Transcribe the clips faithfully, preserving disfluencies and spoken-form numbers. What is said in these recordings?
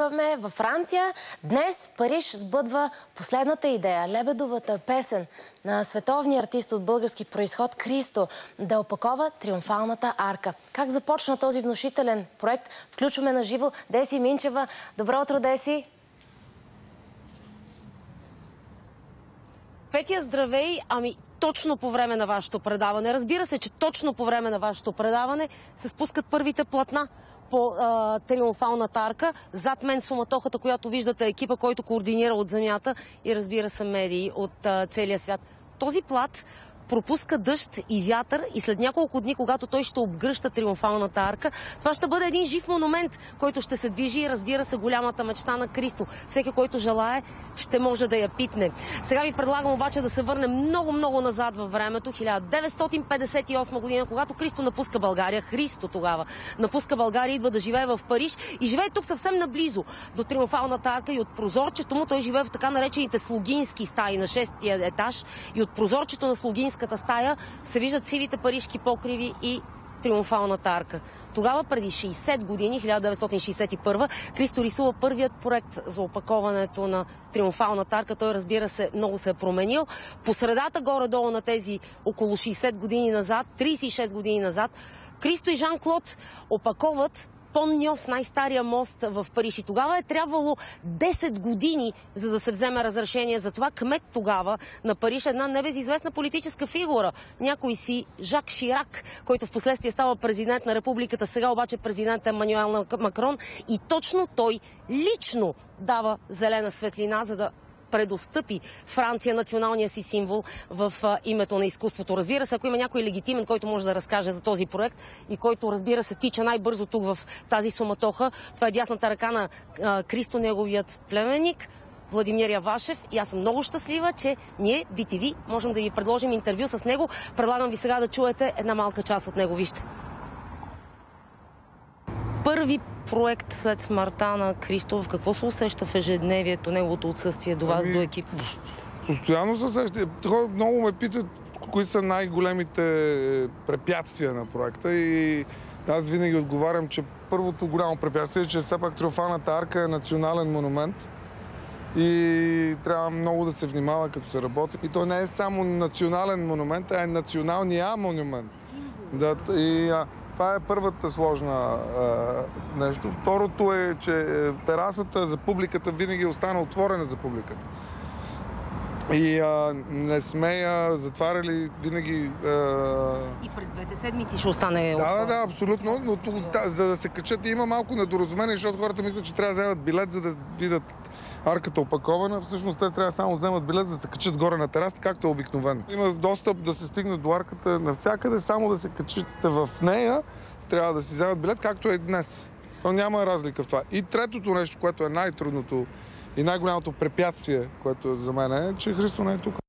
Във Франция днес Париж сбъдва последната идея, лебедовата песен на световния артист от български произход Кристо да опакова Триумфалната арка. Как започна този внушителен проект? Включваме на живо Деси Минчева. Добро утро, Деси! Петя, здравей! Ами точно по време на вашето предаване. Разбира се, че точно по време на вашето предаване се спускат първите платна по а, Триумфалната арка. Зад мен суматохата, която виждате, екипа, който координира от земята и разбира се медии от а, целия свят. Този плат пропуска дъжд и вятър и след няколко дни, когато той ще обгръща Триумфалната арка, това ще бъде един жив монумент, който ще се движи и разбира се голямата мечта на Кристо. Всеки, който желае, ще може да я пипне. Сега ви предлагам обаче да се върнем много-много назад във времето, хиляда деветстотин петдесет и осма година, когато Кристо напуска България, Христо тогава напуска България, идва да живее в Париж и живее тук съвсем наблизо до Триумфалната арка и от прозорчето му той живее в така наречените слугински стаи на шестия етаж и от прозорчето на слугинската стая се виждат сивите парижки покриви и Триумфалната арка. Тогава, преди шейсет години, хиляда деветстотин шейсет и първа, Кристо рисува първият проект за опаковането на Триумфалната арка. Той, разбира се, много се е променил. По средата, горе-долу на тези около шейсет години назад, трийсет и шест години назад, Кристо и Жан-Клод опаковат Пон-Ньоф, най-стария мост в Париж. И тогава е трябвало десет години, за да се вземе разрешение. За това кмет тогава на Париж, една небезизвестна политическа фигура, някой си Жак Ширак, който в последствие става президент на републиката, сега обаче президент Емануел Макрон. И точно той лично дава зелена светлина, за да предостъпи Франция националния си символ в а, името на изкуството. Разбира се, ако има някой легитимен, който може да разкаже за този проект и който, разбира се, тича най-бързо тук в тази суматоха, това е дясната ръка на а, Кристо, неговият племенник Владимир Явашев. И аз съм много щастлива, че ние, би ти ви, можем да ви предложим интервю с него. Предлагам ви сега да чуете една малка част от него. Вижте. Първи проект след смъртта на Кристо, в какво се усеща в ежедневието, неговото отсъствие до вас, ами, до екип? Постоянно се усеща. Много ме питат кои са най-големите препятствия на проекта и аз винаги отговарям, че първото голямо препятствие е, че все пак Триумфалната арка е национален монумент и трябва много да се внимава като се работи. И той не е само национален монумент, а е националния монумент. Да, и, а, това е първата сложна а, нещо. Второто е, че терасата за публиката винаги остана отворена за публиката. И а, не сме я затваряли винаги... А... И през двете седмици ще остане отворена. Да, да, да, абсолютно. Но тук, да, за да се качат, има малко недоразумение, защото хората мислят, че трябва да вземат билет, за да видят арката опакована. Всъщност те трябва само да вземат билет, за да се качат горе на терасата, както е обикновено. Има достъп да се стигне до арката навсякъде, само да се качите в нея, трябва да си вземат билет, както е днес. То няма разлика в това. И третото нещо, което е най-трудното и най-голямото препятствие, което за мен е, че Христо не е тук.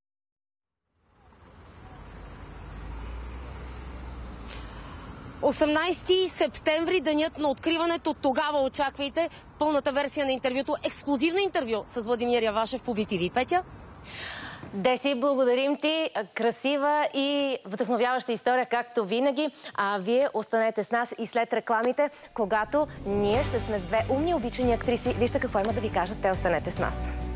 осемнайсети септември, денят на откриването. Тогава очаквайте пълната версия на интервюто, ексклузивно интервю с Владимир Явашев по би ти ви. Петя? Деси, благодарим ти. Красива и вдъхновяваща история, както винаги. А вие останете с нас и след рекламите, когато ние ще сме с две умни, обичани актриси. Вижте какво има да ви кажат. Те, останете с нас.